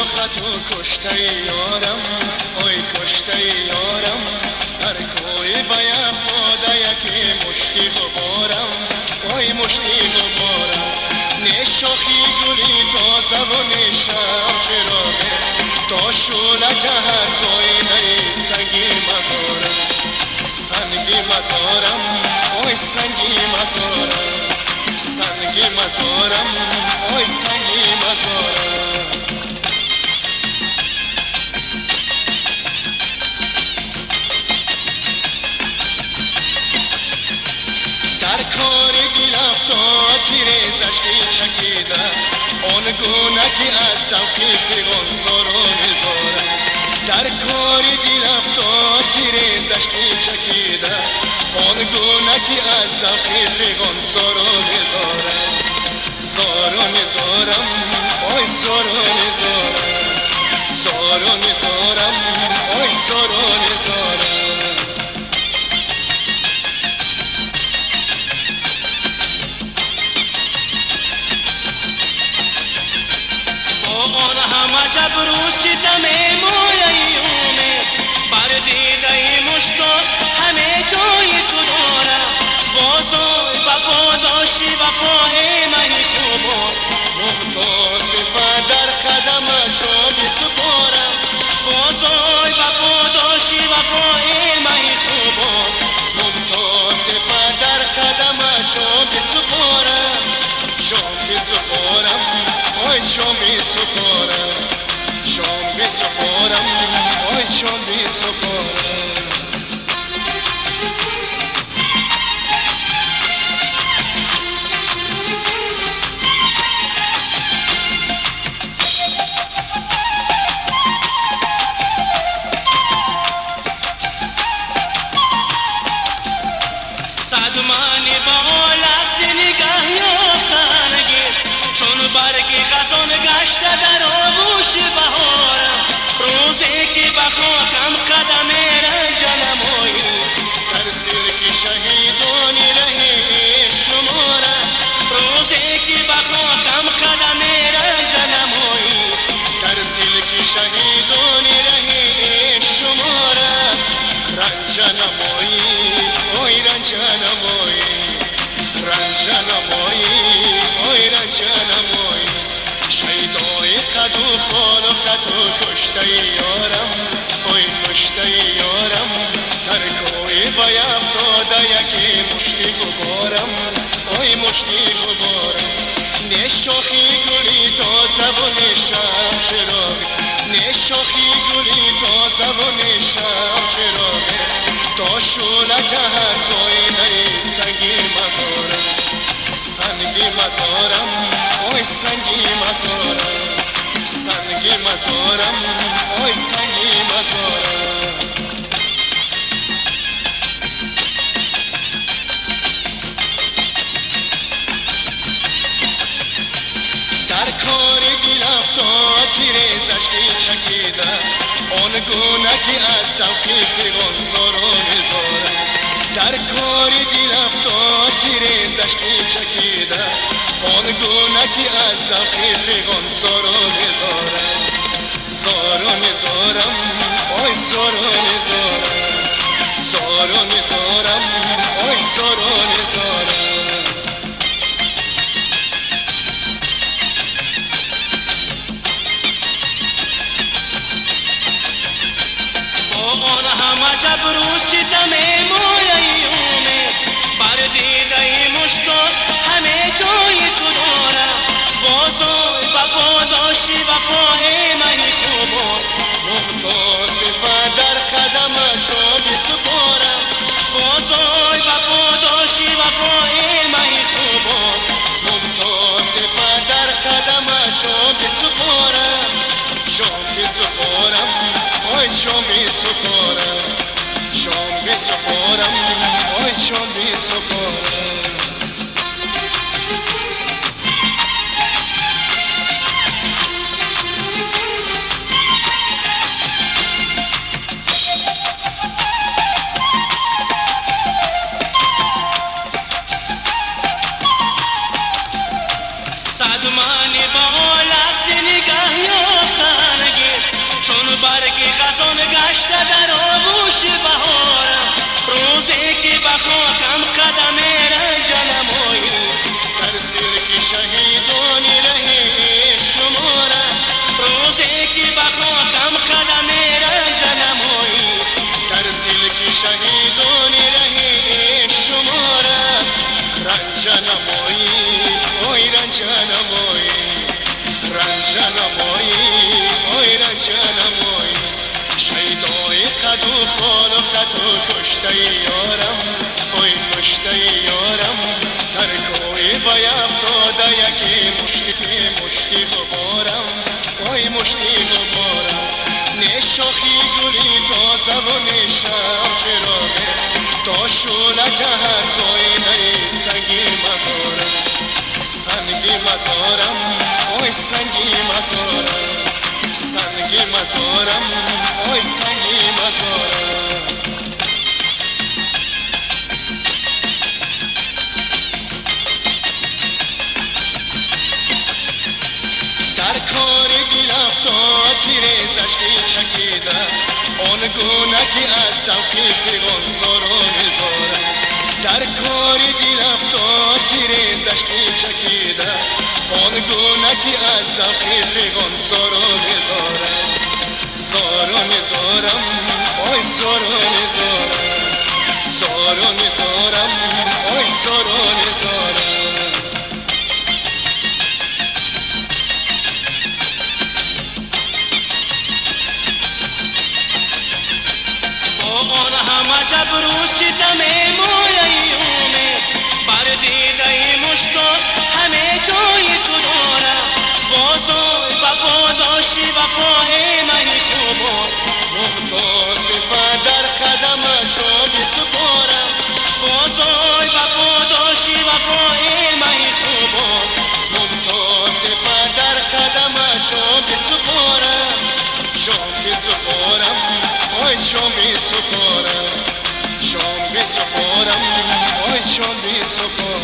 خطو کشته یارم اوی کشته یارم در کوی بیف داده یکی مشتی غبارم اوی مشتی غبارم نه شاخی گلی تازه و نه شب چراغه تا شوله جهت زایده سنگی مزارم سنگی مزارم اوی سنگی مزارم سنگی مزارم اوی سنگی مزارم در کار دل افتاد تیر زشتی چکیده آن گونه که از سوقی فیغان ساران دارد در کار دل افتاد تیر زشتی چکیده آن گونه که از سوقی فیغان ساران دارد ساران زارم آی ساران زارم ساران زارم آی ساران زارم آن همه جبر و ستم مایه‌ایومه بر دیده مشتاق همه جای تو دارم بازای وفا داشتی وفای منی خوبا محتاسفه در قدم جا بسپارم بازای وفا داشتی وفای منی خوبا محتاسفه در قدم جا بسپارم جام بسپارم آی جام بسپارم جام بسپارم آی جام بسپارم صدمانی با لفظ نگاه یافتنگی چون برگ غزان گشته در آغوش بهارم روزی که به خاکم قدم رنج نمایی در سلک شهیدانی رهی شمارم روزی که به خاکم قدم رنج نمایی در سلک شهیدانی رهی شمارم رنج نمایی اوی رنج نمایی رنج نمایی اوی رنج نمایی شیدای قد و خال و خط و کشته یارم اوی کشته یارم در کوی بیف داده یکی مشتی غبارم اوی مشتی غبارم نه شاخی گلی تازه و نه شب چراغی نه شاخی گلی تازه و نه شب چراغی تا شوله جهت زایده سنگی مزارم سنگی مزارم اوی سنگی مزارم سنگی مزارم اوی سنگی مزارم در کار دل افتاد تیر زشتی چکیده آن گونه که از سوقی فیغان ساران دارد در کار دل افتاد تیر زشتی چکیده آن گونه که از سوقی فیغان ساران دارد ساران زارم آی ساران زارم ساران زارم آی ساران زارم آن همه جبر و ستم مایه‌ایومه بر دیده مشتاق همه جای تو دارم بازای وفا داشتی وفای منی خوبا محتاسفه در قدم جا بسپارم بازای وفا داشتی وفای منی خوبا محتاسفه در قدم جا بسپارم جام بسپارم آی جام بسپارم جام بسپارم آی جام بسپارم صدمانی با لفظ نگاه یافتن گشته در آغوش بهارم، روزی که به خاکم قدم رنج نمایی، در سلک شهیدانی ره شمارم، روزی که به خاکم قدم رنج نمایی، در سلک شهیدانی ره شمارم، رنج نمایی اوی رنج نمایی، رنج نمایی اوی رنج نمایی، شیدای قد و خال و خط و کشته یارم، اوی کشته یارم، در کوی بیفتاده یکی مشتی غبارم، اوی مشتی غبارم، نه شاخی گلی تازه و نه شب چراغه، تا شعله جهت زاینه سنگی مزارم، سنگی مزارم اوی سنگی مزارم، سنگی مزارم اوی سنگی مزارم. در کار دل افتاد تیر زشکی چکیده، آن گونه که از زوقی فیغان ساران دارم، در کار دل افتاد تیر زشکی چکیده، آن گونه که از زوقی فیغان ساران دارم، ساران دارم آی ساران دارم، ساران دارم آی ساران دارم. آن همه جبر و ستم مویومه، بر دیده مشتاق همه جای تو دارم، بازای وفا داشتی وفای منی خوبا، ممتاسفه در قدم جا بسپارم، بازای وفا داشتی وفای منی خوبا، ممتاسفه در قدم جا بسپارم، جا بسپارم آی جام بسپارم، جام بسپارم آی جام بسپارم.